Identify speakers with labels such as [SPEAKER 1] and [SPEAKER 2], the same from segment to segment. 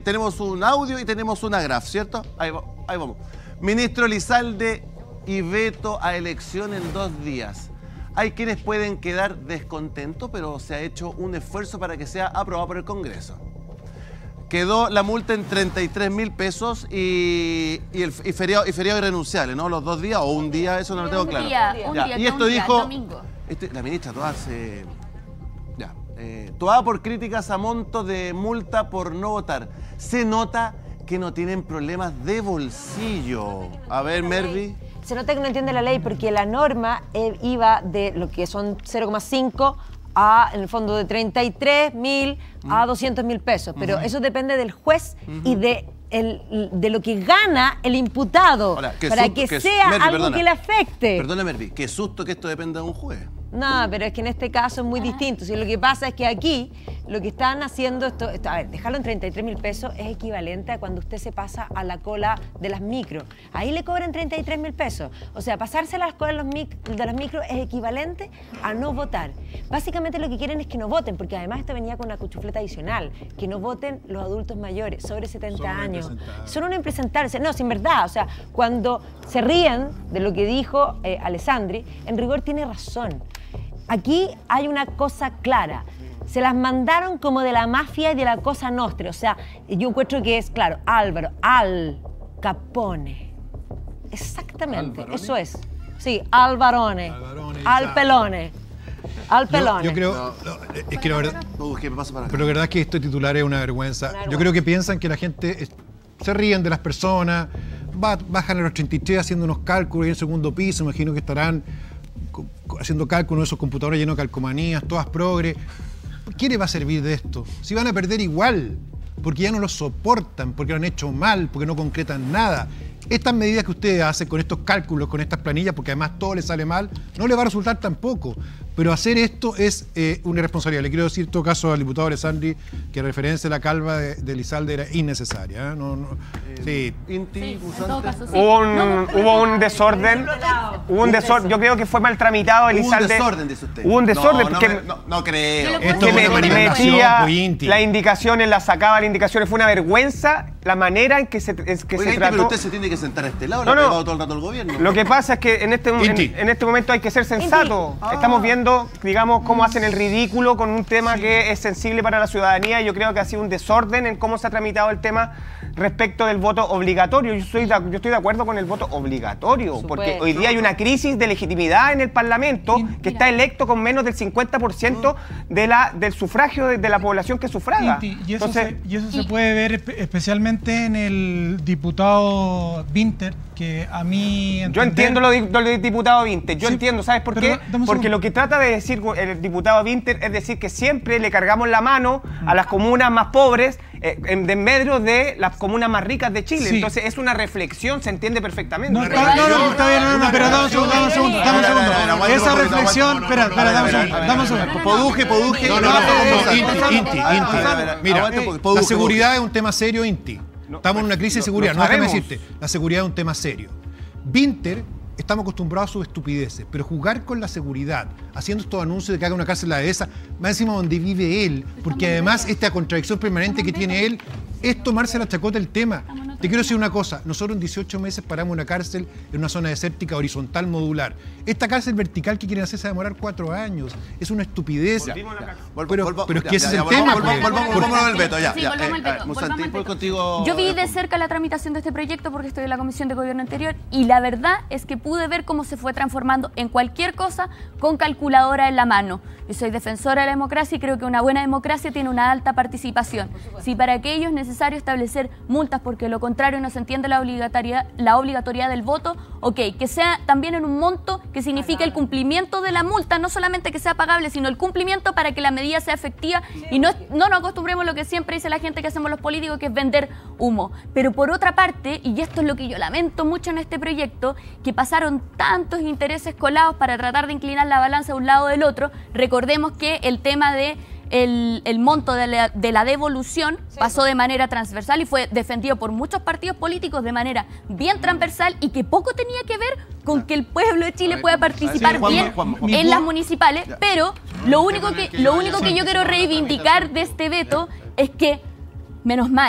[SPEAKER 1] tenemos un audio y tenemos una graf, ¿cierto? Ahí vamos. Ministro Elizalde y veto a elección en 2 días. Hay quienes pueden quedar descontentos, pero se ha hecho un esfuerzo para que sea aprobado por el Congreso. Quedó la multa en 33.000 pesos y feriado irrenunciable, ¿no? Los 2 días o un día, eso no lo tengo claro.
[SPEAKER 2] Un día,
[SPEAKER 1] y esto dijo
[SPEAKER 2] domingo.
[SPEAKER 1] La ministra Toá Toá por críticas a monto de multa por no votar. Se nota que no tienen problemas de bolsillo. A ver, Mervi.
[SPEAKER 3] Se nota que no entiende la ley porque la norma iba de lo que son 0,5 a, en el fondo, de 33.000 a 200.000 pesos. Pero eso depende del juez y de lo que gana el imputado.
[SPEAKER 1] Ahora,
[SPEAKER 3] para que sea
[SPEAKER 1] Mervi,
[SPEAKER 3] algo
[SPEAKER 1] perdona,
[SPEAKER 3] que le afecte.
[SPEAKER 1] Perdona, Mervi, qué susto que esto dependa de un juez.
[SPEAKER 3] No, pero es que en este caso es muy distinto. Si lo que pasa es que aquí lo que están haciendo, a ver, dejarlo en 33.000 pesos es equivalente a cuando usted se pasa a la cola de las micro. Ahí le cobran 33.000 pesos. O sea, pasarse a las colas de las micro es equivalente a no votar. Básicamente lo que quieren es que no voten, porque además esto venía con una cuchufleta adicional, que no voten los adultos mayores, sobre 70 años. Son unos impresentables. No, sin verdad. O sea, cuando se ríen de lo que dijo Alessandri, en rigor tiene razón. Aquí hay una cosa clara. Se las mandaron como de la mafia y de la Cosa Nostra. O sea, yo encuentro que es, claro, Álvaro, Al Capone. Exactamente,
[SPEAKER 4] ¿Alvarone?
[SPEAKER 3] Eso es. Sí, Alvarone, Al Pelone. Al Pelone.
[SPEAKER 4] Yo creo, es que la verdad,
[SPEAKER 1] ¿Qué me pasa para acá?
[SPEAKER 4] pero la verdad es que este titular es una vergüenza. Yo creo que piensan que la gente se ríen de las personas, bajan a los 33 haciendo unos cálculos y en el segundo piso, imagino que estarán haciendo cálculos, esos computadores llenos de calcomanías, todas progres. ¿Qué le va a servir de esto? Si van a perder igual, porque ya no lo soportan, porque lo han hecho mal, porque no concretan nada. Estas medidas que ustedes hacen con estos cálculos, con estas planillas, porque además todo les sale mal, no les va a resultar tampoco. Pero hacer esto es una irresponsabilidad. Le quiero decir en todo caso al diputado Alessandri que la referencia a la calva de Elizalde era innecesaria. Sí.
[SPEAKER 2] Sí, en todo caso, sí.
[SPEAKER 5] Hubo un desorden. Yo creo que fue mal tramitado Elizalde.
[SPEAKER 1] Hubo un desorden, dice usted.
[SPEAKER 5] Hubo un desorden porque
[SPEAKER 1] no creo.
[SPEAKER 4] Esto
[SPEAKER 5] que
[SPEAKER 4] es una manipulación
[SPEAKER 5] metía
[SPEAKER 4] muy íntima.
[SPEAKER 5] las indicaciones, las sacaba las indicaciones. Fue una vergüenza la manera en que se
[SPEAKER 1] Oiga,
[SPEAKER 5] trató.
[SPEAKER 1] pero usted se tiene que sentar a este lado,
[SPEAKER 5] No,
[SPEAKER 1] le ha
[SPEAKER 5] no.
[SPEAKER 1] pegado todo el rato al gobierno.
[SPEAKER 5] Lo que pasa es que en este momento hay que ser sensato. Estamos viendo, digamos, cómo hacen el ridículo con un tema que es sensible para la ciudadanía. Yo creo que ha sido un desorden en cómo se ha tramitado el tema respecto del voto obligatorio. Yo estoy de acuerdo con el voto obligatorio, porque hoy día hay una crisis de legitimidad en el Parlamento que está electo con menos del 50% del sufragio de la población que sufraga.
[SPEAKER 6] Y eso se puede ver especialmente en el diputado Winter, que a mí...
[SPEAKER 5] Yo entiendo lo del diputado Winter, yo entiendo, ¿sabes por qué? Porque lo que trata de decir el diputado Winter es decir que siempre le cargamos la mano a las comunas más pobres en medio de las comunas más ricas de Chile.
[SPEAKER 6] Sí.
[SPEAKER 5] Entonces es una reflexión, se entiende perfectamente.
[SPEAKER 6] Está bien, pero dame un segundo. Esa reflexión, espera, dame un segundo.
[SPEAKER 1] Poduje.
[SPEAKER 4] Inti. Mira, la seguridad es un tema serio, Inti. Estamos en una crisis de seguridad. No, déjame decirte, la seguridad es un tema serio. Winter, estamos acostumbrados a sus estupideces, pero jugar con la seguridad, haciendo estos anuncios de que haga una cárcel la de esa, más encima donde vive él, porque además esta contradicción permanente que tiene él es tomarse la chacota el tema. Te quiero decir una cosa, nosotros en 18 meses paramos una cárcel en una zona desértica horizontal modular. Esta cárcel vertical que quieren hacer se va a demorar 4 años. Es una estupidez. Pero es que ese es el tema.
[SPEAKER 1] Volvamos al veto, ya.
[SPEAKER 2] Sí, volvamos al veto, volvamos al veto.
[SPEAKER 1] Contigo.
[SPEAKER 2] Yo vi de cerca la tramitación de este proyecto porque estoy en la comisión de gobierno anterior y la verdad es que pude ver cómo se fue transformando en cualquier cosa con calculadora en la mano. Yo soy defensora de la democracia y creo que una buena democracia tiene una alta participación. Si para aquello es necesario establecer multas porque lo contrario no se entiende la obligatoriedad del voto, ok, que sea también en un monto que signifique el cumplimiento de la multa, no solamente que sea pagable, sino el cumplimiento para que la medida sea efectiva y no nos acostumbremos a lo que siempre dice la gente que hacemos los políticos, que es vender humo. Pero por otra parte, y esto es lo que yo lamento mucho en este proyecto, que pasaron tantos intereses colados para tratar de inclinar la balanza de un lado o del otro. Recordemos que el tema de el monto de la devolución pasó de manera transversal y fue defendido por muchos partidos políticos de manera bien transversal y que poco tenía que ver con que el pueblo de Chile pueda participar bien en las municipales, pero lo único que yo quiero reivindicar de este veto es que, menos mal,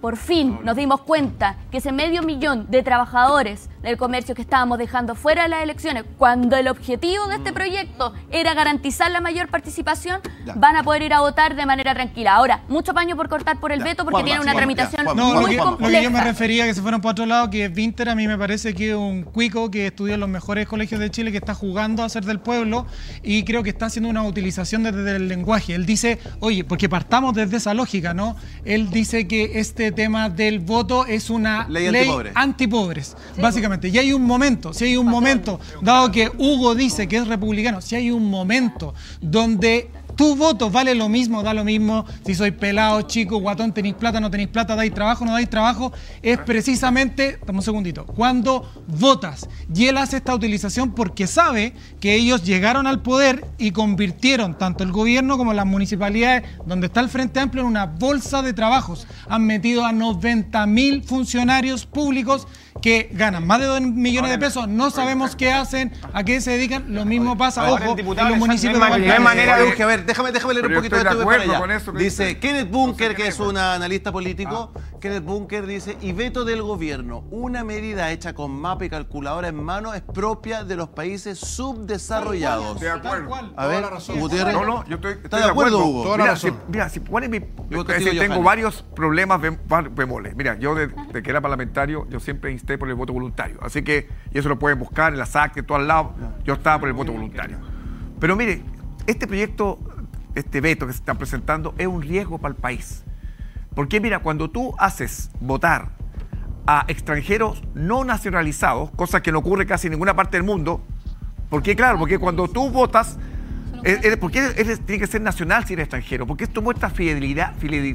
[SPEAKER 2] por fin nos dimos cuenta que ese 500.000 de trabajadores del comercio que estábamos dejando fuera de las elecciones, cuando el objetivo de este proyecto era garantizar la mayor participación, van a poder ir a votar de manera tranquila. Ahora, mucho paño por cortar por el veto porque tiene una tramitación muy compleja.
[SPEAKER 6] Lo que yo me refería, que se fueron por otro lado, que Vinter a mí me parece que es un cuico que estudió en los mejores colegios de Chile, que está jugando a ser del pueblo y creo que está haciendo una utilización desde el lenguaje. Él dice, oye, porque partamos desde esa lógica, ¿no? Él dice que este tema del voto es una ley antipobres, básicamente. Y hay un momento, si hay un momento, dado que Hugo dice que es republicano, si hay un momento donde tu voto vale lo mismo, da lo mismo, si soy pelado, chico, guatón, tenéis plata, no tenéis plata, dais trabajo, no dais trabajo, es precisamente, dame un segundito, cuando votas. Y él hace esta utilización porque sabe que ellos llegaron al poder y convirtieron tanto el gobierno como las municipalidades, donde está el Frente Amplio, en una bolsa de trabajos. Han metido a 90.000 funcionarios públicos que ganan más de 2 millones de pesos, no sabemos qué hacen, a qué se dedican. Lo mismo pasa, ojo, en los municipios de
[SPEAKER 1] Valparaíso. Manera de... A ver, déjame leer un poquito de esto para allá. Dice Kenneth Bunker, que es un analista político, Kenneth Bunker dice, y veto del gobierno, una medida hecha con mapa y calculadora en mano es propia de los países subdesarrollados.
[SPEAKER 7] De acuerdo.
[SPEAKER 1] A ver, Gutiérrez.
[SPEAKER 7] No, yo estoy
[SPEAKER 1] ¿Estás de acuerdo, Hugo?
[SPEAKER 7] Toda la razón. Mira, si pones tengo varios problemas bemoles. Mira, yo desde que era parlamentario, yo siempre insté por el voto voluntario. Así que, y eso lo pueden buscar en la SAC, en todos lados, yo estaba por el voto voluntario. Pero mire, este proyecto, este veto que se está presentando es un riesgo para el país. Porque mira, cuando tú haces votar a extranjeros no nacionalizados, cosa que no ocurre casi en ninguna parte del mundo, porque claro, porque cuando tú votas, porque tiene que ser nacional si eres extranjero, porque esto muestra fidelidad,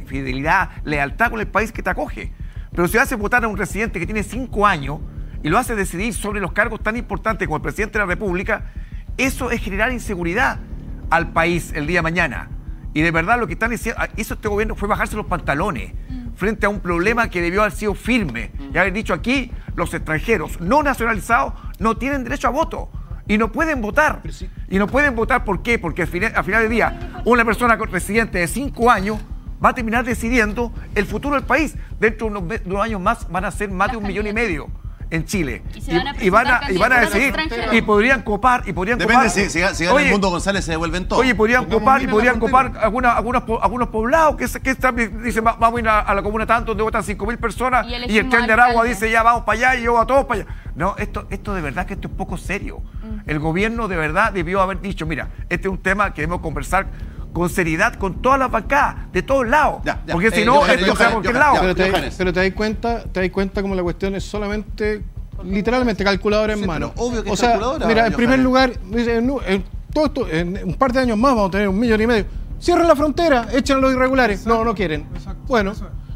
[SPEAKER 7] lealtad con el país que te acoge. Pero si haces votar a un residente que tiene 5 años y lo hace decidir sobre los cargos tan importantes como el presidente de la República, eso es generar inseguridad al país el día de mañana. Y de verdad lo que están diciendo, hizo este gobierno fue bajarse los pantalones frente a un problema que debió haber sido firme y haber dicho aquí, los extranjeros no nacionalizados no tienen derecho a voto y no pueden votar. Y no pueden votar, ¿por qué? Porque al final del día una persona residente de 5 años va a terminar decidiendo el futuro del país. Dentro de unos años más van a ser más de 1,5 millones en Chile. Y van a decidir, y podrían copar,
[SPEAKER 1] Depende, si gana el Mundo González se devuelven todos.
[SPEAKER 7] Oye, podrían copar algunos poblados que dicen, vamos a ir a la comuna tanto, donde votan 5.000 personas, y el tren de Aragua dice, ya vamos para allá, y yo a todos para allá. No, esto de verdad que esto es poco serio. El gobierno de verdad debió haber dicho, mira, este es un tema que debemos conversar con seriedad con todas las bancadas, de todos lados. Porque si no, esto se va a cualquier lado.
[SPEAKER 4] Pero te das cuenta como la cuestión es solamente, literalmente, calculadora en mano.
[SPEAKER 1] Obvio que es calculadora.
[SPEAKER 4] Mira, en primer lugar, todo esto, en un par de años más vamos a tener 1,5 millones. Cierren la frontera, echen a los irregulares.
[SPEAKER 6] Exacto.
[SPEAKER 4] No quieren.
[SPEAKER 6] Exacto.
[SPEAKER 4] Bueno,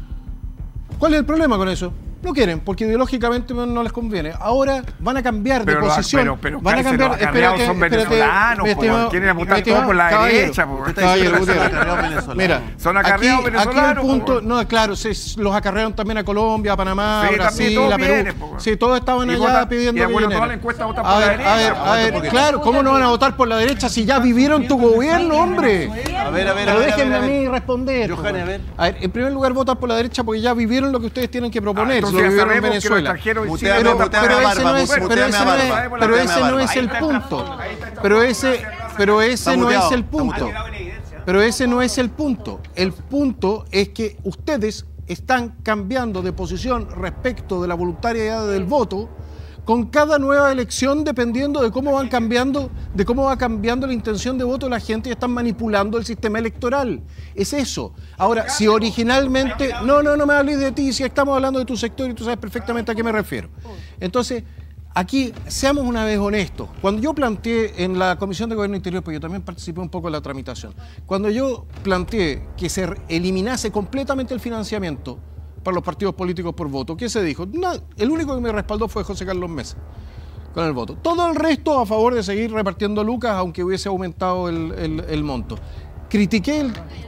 [SPEAKER 4] ¿cuál es el problema con eso? No quieren, porque ideológicamente no les conviene. Ahora van a cambiar de posición.
[SPEAKER 7] Pero
[SPEAKER 4] van a cambiar.
[SPEAKER 7] Los acarreados son venezolanos, quieren votar todos por la derecha.
[SPEAKER 4] Mira,
[SPEAKER 7] son acarreados venezolanos.
[SPEAKER 4] Aquí el punto, no, claro, los acarrearon también a Colombia, a Panamá, a Brasil, a Perú. Sí, todos estaban allá pidiendo que
[SPEAKER 7] toda la encuesta votan por la derecha.
[SPEAKER 4] A ver, claro, ¿cómo no van a votar por la derecha si ya vivieron tu gobierno, hombre?
[SPEAKER 1] A ver.
[SPEAKER 4] Pero déjenme a mí responder.
[SPEAKER 1] Johanny, a ver.
[SPEAKER 4] A ver, en primer lugar, votan por la derecha porque ya vivieron lo que ustedes tienen que proponer. Lo vivieron en Venezuela. Pero ese no es el punto. Pero ese no es el punto. Pero ese no es el punto. El punto es que ustedes están cambiando de posición respecto de la voluntariedad del voto con cada nueva elección, dependiendo de cómo van cambiando, de cómo va cambiando la intención de voto de la gente, y están manipulando el sistema electoral. Es eso. Ahora, si originalmente... No me hables de ti, si estamos hablando de tu sector y tú sabes perfectamente a qué me refiero. Entonces, aquí, seamos una vez honestos. Cuando yo planteé en la Comisión de Gobierno Interior, porque yo también participé un poco en la tramitación, cuando yo planteé que se eliminase completamente el financiamiento para los partidos políticos por voto, ¿qué se dijo? No, el único que me respaldó fue José Carlos Mesa con el voto. Todo el resto a favor de seguir repartiendo lucas, aunque hubiese aumentado el monto. Critiqué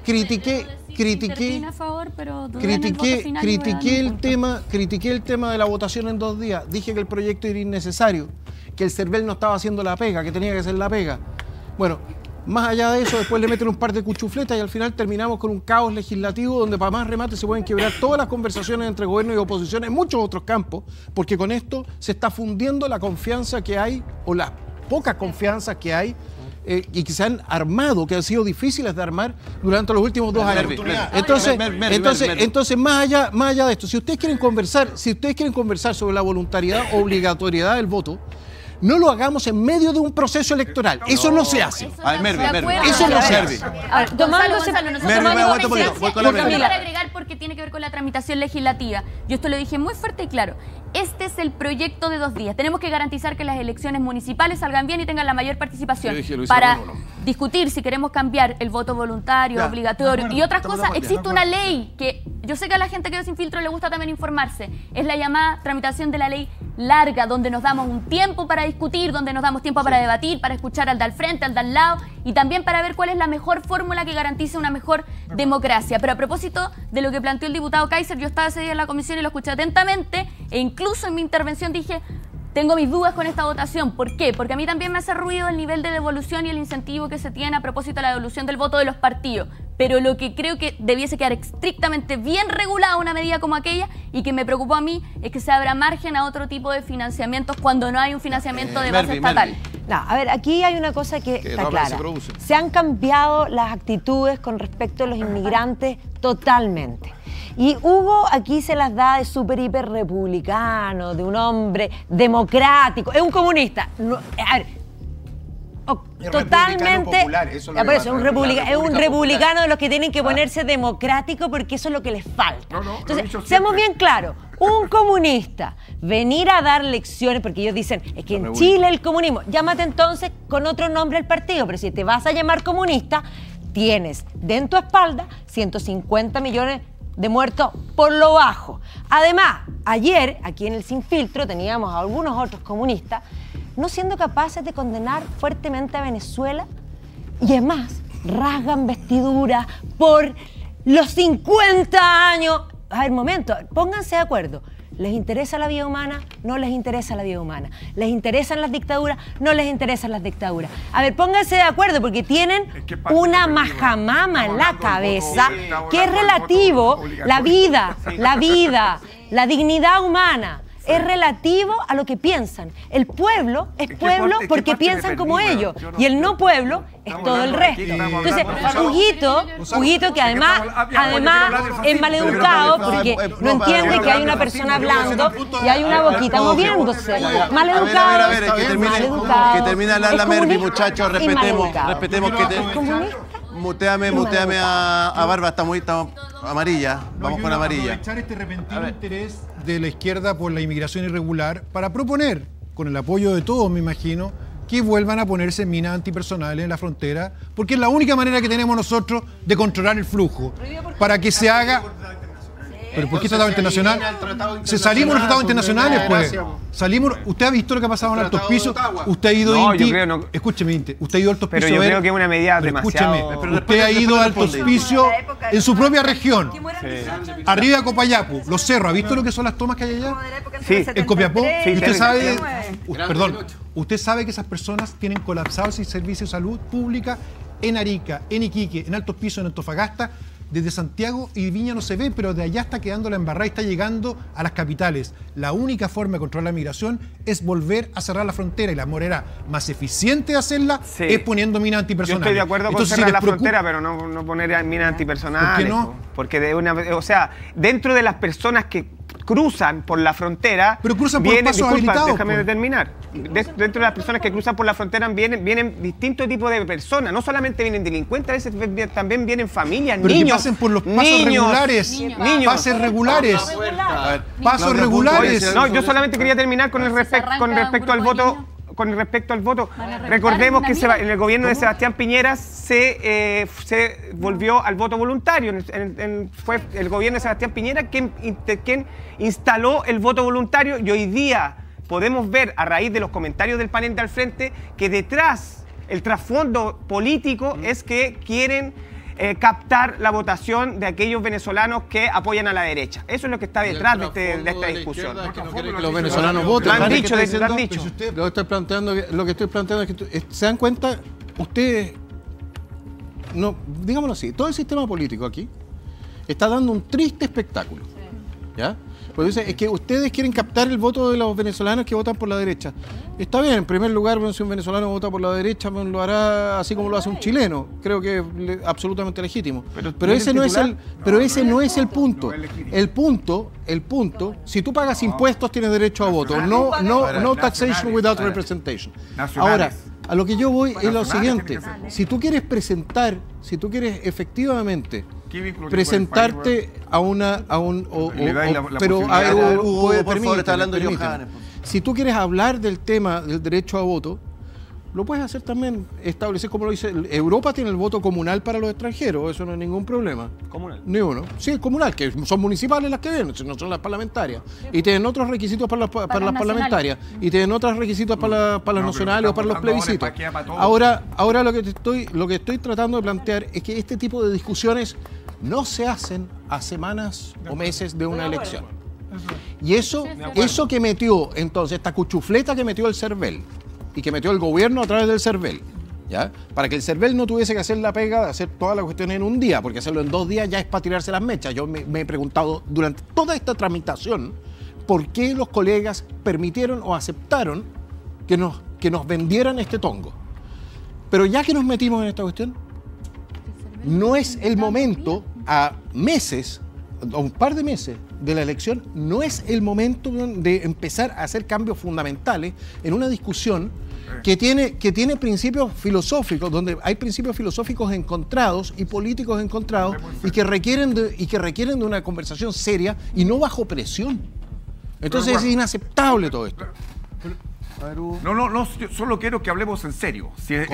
[SPEAKER 4] el tema de la votación en 2 días. Dije que el proyecto era innecesario, que el CERVEL no estaba haciendo la pega, que tenía que hacer la pega. Bueno,
[SPEAKER 8] Más allá de eso, después le meten un par de cuchufletas y al final terminamos con un caos legislativo donde para más remate se pueden quebrar todas las conversaciones entre gobierno y oposición en muchos otros campos, porque con esto se está fundiendo la confianza que hay, o la poca confianza que hay, y que se han armado, que han sido difíciles de armar durante los últimos 2 años. Entonces, más allá de esto, si ustedes quieren conversar sobre la voluntariedad, obligatoriedad del voto, no lo hagamos en medio de un proceso electoral. Eso no se hace. Eso no se hace.
[SPEAKER 2] Para agregar, porque tiene que ver con la tramitación legislativa. Yo esto lo dije muy fuerte y claro. Este es el proyecto de 2 días. Tenemos que garantizar que las elecciones municipales salgan bien y tengan la mayor participación. Para discutir si queremos cambiar el voto voluntario, obligatorio y otras cosas, existe una ley que yo sé que a la gente que ve Sin Filtro le gusta también informarse. Es la llamada tramitación de la ley larga, donde nos damos un tiempo para discutir, donde nos damos tiempo para debatir, para escuchar al de al frente, al de al lado y también para ver cuál es la mejor fórmula que garantice una mejor democracia. Pero a propósito de lo que planteó el diputado Kaiser, yo estaba ese día en la comisión y lo escuché atentamente e incluso en mi intervención dije, tengo mis dudas con esta votación. ¿Por qué? Porque a mí también me hace ruido el nivel de devolución y el incentivo que se tiene a propósito de la devolución del voto de los partidos. Pero lo que creo que debiese quedar estrictamente bien regulada una medida como aquella y que me preocupó a mí es que se abra margen a otro tipo de financiamientos cuando no hay un financiamiento de base estatal.
[SPEAKER 3] No, a ver, aquí hay una cosa que está clara. Se han cambiado las actitudes con respecto a los inmigrantes totalmente. Y Hugo aquí se las da de súper hiper republicano, de un hombre democrático, es un comunista. No, a ver, totalmente, es un republicano de los que tienen que ponerse democrático porque eso es lo que les falta. Entonces, seamos bien claros, un comunista venir a dar lecciones, porque ellos dicen, es que en Chile el comunismo, llámate entonces con otro nombre al partido, pero si te vas a llamar comunista, tienes de en tu espalda 150 millones de muertos por lo bajo. Además, ayer, aquí en el Sin Filtro, teníamos a algunos otros comunistas no siendo capaces de condenar fuertemente a Venezuela y además rasgan vestiduras por los 50 años. A ver, momento, pónganse de acuerdo. ¿Les interesa la vida humana? No les interesa la vida humana. ¿Les interesan las dictaduras? No les interesan las dictaduras. A ver, pónganse de acuerdo porque tienen una majamama en la cabeza que es relativo, la vida, la dignidad humana. Es relativo a lo que piensan. El pueblo es pueblo porque piensan como ellos. Y el no pueblo es todo el resto. Entonces, Huguito que además es maleducado porque no entiende que hay una persona hablando y hay una boquita moviéndose. Maleducado.
[SPEAKER 1] A ver, que termina la Mervi, muchachos. Respetemos que muteame a Barba, está amarilla. Vamos con amarilla.
[SPEAKER 4] Aprovechar este repentino interés de la izquierda por la inmigración irregular para proponer, con el apoyo de todos, me imagino, que vuelvan a ponerse minas antipersonales en la frontera, porque es la única manera que tenemos nosotros de controlar el flujo, para que se haga... ¿Pero por qué tratado internacional? Se salimos de los tratados internacionales, pues. Salimos. ¿Usted ha visto lo que ha pasado en Altos Pisos? ¿Usted ha ido a Inti? Escúcheme, Inti. ¿Usted ha ido a Altos Pisos?
[SPEAKER 5] Pero yo creo que es una medida demasiado...
[SPEAKER 4] Escúcheme. Usted ha ido a Altos Pisos en su propia región. Arriba de Copayapu, los cerros. ¿Ha visto lo que son las tomas que hay allá?
[SPEAKER 5] Sí.
[SPEAKER 4] En Copiapó. Usted sabe... Perdón. Usted sabe que esas personas tienen colapsados el servicio de salud pública en Arica, en Iquique, en Altos Pisos, en Antofagasta. Desde Santiago y Viña no se ve, pero de allá está quedando la embarrada y está llegando a las capitales. La única forma de controlar la migración es volver a cerrar la frontera y la manera más eficiente de hacerla es poniendo minas antipersonales.
[SPEAKER 5] Yo estoy de acuerdo con cerrar la frontera, pero no poner minas antipersonales.
[SPEAKER 4] ¿Por qué no?
[SPEAKER 5] Porque dentro de las personas que cruzan por la frontera...
[SPEAKER 4] Pero cruzan por pasos habilitados.
[SPEAKER 5] Déjame terminar. Dentro de las personas que cruzan por la frontera vienen distintos tipos de personas. No solamente vienen delincuentes, a veces también vienen familias,
[SPEAKER 4] pero
[SPEAKER 5] niños.
[SPEAKER 4] Que pasen por los pasos regulares. Pases regulares. Pasos regulares.
[SPEAKER 5] No, yo solamente quería terminar con respecto al voto. Con respecto al voto, recordemos que en el gobierno de Sebastián Piñera se volvió al voto voluntario. Fue el gobierno de Sebastián Piñera quien instaló el voto voluntario y hoy día podemos ver, a raíz de los comentarios del panel de al frente, que detrás, el trasfondo político es que quieren captar la votación de aquellos venezolanos que apoyan a la derecha. Eso es lo que está detrás de esta discusión.
[SPEAKER 8] Es que no quiere que los venezolanos voten.
[SPEAKER 5] Lo han dicho.
[SPEAKER 8] Lo que estoy planteando es que se dan cuenta, ustedes no, digámoslo así, todo el sistema político aquí está dando un triste espectáculo. ¿Ya? Pues dice, es que ustedes quieren captar el voto de los venezolanos que votan por la derecha. Está bien, en primer lugar, si un venezolano vota por la derecha, lo hará así como lo hace un chileno. Creo que es absolutamente legítimo. Pero ese no es el punto. El punto, si tú pagas impuestos, tienes derecho a voto. No taxation without representation. Ahora, a lo que yo voy es lo siguiente. Si tú quieres efectivamente presentarte a una
[SPEAKER 1] Hugo, por favor, está hablando Johannes.
[SPEAKER 8] Si tú quieres hablar del tema del derecho a voto, lo puedes hacer también, establecer como lo dice. Europa tiene el voto comunal para los extranjeros, eso no es ningún problema.
[SPEAKER 5] ¿Comunal?
[SPEAKER 8] Ni uno. Sí, es comunal, que son municipales las que vienen, no son las parlamentarias. Y tienen otros requisitos para las parlamentarias. Y tienen otros requisitos para las nacionales o para los plebiscitos. Ahora lo que estoy tratando de plantear es que este tipo de discusiones no se hacen a semanas o meses de una elección. Y eso que metió, entonces, esta cuchufleta que metió el CERVEL y que metió el gobierno a través del CERVEL, ¿ya? Para que el CERVEL no tuviese que hacer la pega de hacer toda la cuestión en un día, porque hacerlo en 2 días ya es para tirarse las mechas. Yo me he preguntado durante toda esta tramitación por qué los colegas permitieron o aceptaron que nos vendieran este tongo. Pero ya que nos metimos en esta cuestión, no es el momento, a meses, a un par de meses de la elección, no es el momento de empezar a hacer cambios fundamentales en una discusión que tiene principios filosóficos, donde hay principios filosóficos encontrados y políticos encontrados y que requieren de una conversación seria y no bajo presión. Entonces es inaceptable todo esto.
[SPEAKER 7] No, yo solo quiero que hablemos en serio. Si le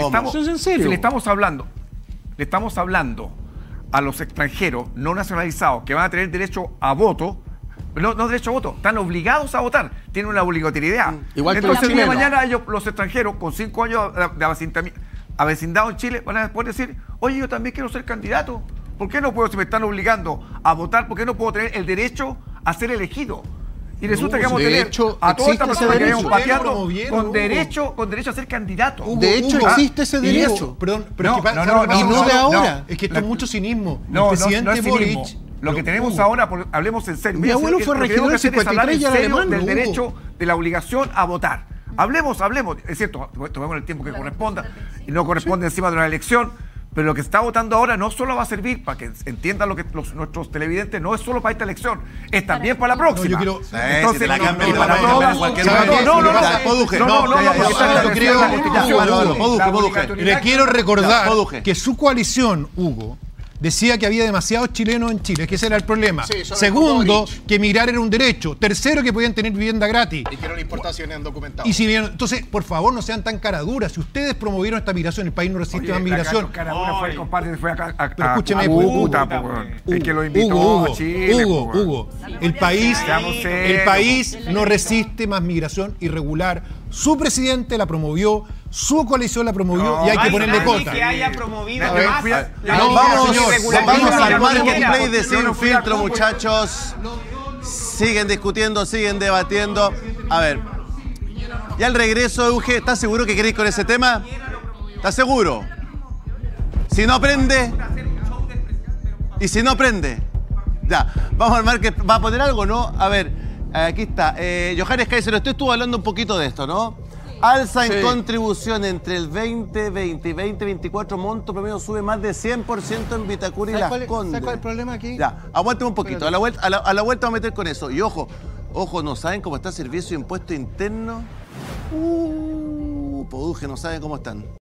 [SPEAKER 7] estamos hablando a los extranjeros no nacionalizados que van a tener derecho a voto, no derecho a voto, están obligados a votar, tienen una obligatoriedad.
[SPEAKER 8] Igual que
[SPEAKER 7] entonces, el día de mañana los extranjeros con 5 años de avecindado en Chile van a poder decir, oye, yo también quiero ser candidato. ¿Por qué no puedo, si me están obligando a votar, por qué no puedo tener el derecho a ser elegido? Y resulta que vamos a tener a toda esta persona que vamos pateando con derecho a ser candidato.
[SPEAKER 8] De hecho, existe ese derecho.
[SPEAKER 4] Perdón, pero no de ahora. Es que esto es mucho cinismo.
[SPEAKER 7] No es cinismo. Lo que tenemos ahora, hablemos en serio.
[SPEAKER 8] Mi abuelo fue regidor del 53 y era alemán.
[SPEAKER 7] Del derecho, de la obligación a votar. Hablemos. Es cierto, tomemos el tiempo que corresponda. Y no corresponde encima de una elección. Pero lo que se está votando ahora no solo va a servir para que entiendan lo que nuestros televidentes, no es solo para esta elección, es también para la próxima.
[SPEAKER 1] Entonces,
[SPEAKER 4] le quiero recordar que su coalición, Hugo, decía que había demasiados chilenos en Chile, que ese era el problema. Sí, segundo, que emigrar era un derecho. Tercero, que podían tener vivienda gratis.
[SPEAKER 8] Y que no le importaba si venían documentados.
[SPEAKER 4] Entonces, por favor, no sean tan caraduras. Si ustedes promovieron esta migración, el país no resiste más migración.
[SPEAKER 7] Caradura fue el compadre, fue
[SPEAKER 4] pero escúcheme,
[SPEAKER 7] el que lo invitó a Chile.
[SPEAKER 4] Hugo, el país no resiste más migración irregular. Su presidente la promovió, su coalición la promovió y hay que ponerle cota.
[SPEAKER 5] Que haya promovido
[SPEAKER 1] vamos al marketplace de Sin Filtro, muchachos. Siguen discutiendo, siguen debatiendo. A ver, ya el regreso de Euge, ¿estás seguro que queréis con ese tema? ¿Estás seguro? Si no prende. Y si no prende. Ya, vamos al market. ¿Va a poner algo, no? A ver, aquí está. Johannes Kaiser, usted estuvo hablando un poquito de esto, ¿no? Alza en contribución entre el 2020 y 2024, monto promedio sube más de 100% en Vitacura y Las Condes.
[SPEAKER 8] ¿Sabes cuál es el problema aquí?
[SPEAKER 1] Ya, aguánteme un poquito. A la vuelta vamos a meter con eso. Y ojo, ¿no saben cómo está el servicio de impuesto interno? Poduje, no saben cómo están.